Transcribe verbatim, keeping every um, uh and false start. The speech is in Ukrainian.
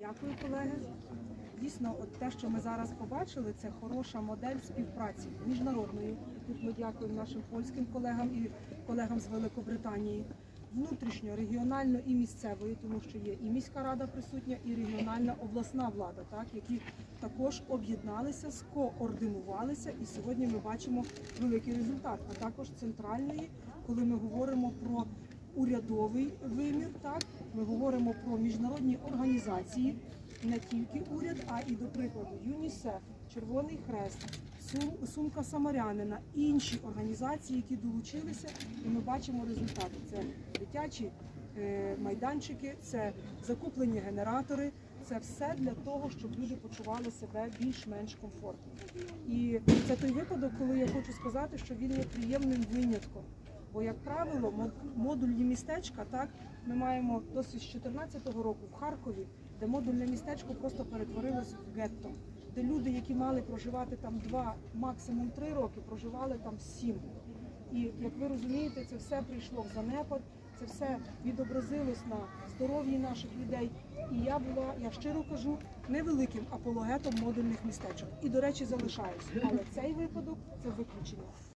Дякую, колеги. Дійсно, от те, що ми зараз побачили, це хороша модель співпраці міжнародної. Тут ми дякуємо нашим польським колегам і колегам з Великобританії. Внутрішньо, регіонально і місцевої, тому що є і міська рада присутня, і регіональна обласна влада, так, які також об'єдналися, скоординувалися, і сьогодні ми бачимо великий результат. А також центральної, коли ми говоримо про урядовий вимір, так, ми говоримо про міжнародні організації, не тільки уряд, а і, до прикладу, ЮНІСЕФ, Червоний Хрест, Сумка Самарянина, інші організації, які долучилися, і ми бачимо результати. Це дитячі е, майданчики, це закуплені генератори, це все для того, щоб люди почували себе більш-менш комфортно. І це той випадок, коли я хочу сказати, що він є приємним винятком. Бо, як правило, модульні містечка, так, ми маємо досвід з дві тисячі чотирнадцятого року в Харкові, де модульне містечко просто перетворилось в гетто, де люди, які мали проживати там два, максимум три роки, проживали там сім. І, як ви розумієте, це все прийшло в занепад, це все відобразилось на здоров'ї наших людей. І я була, я щиро кажу, невеликим апологетом модульних містечок. І, до речі, залишаюся. Але цей випадок – це виключення.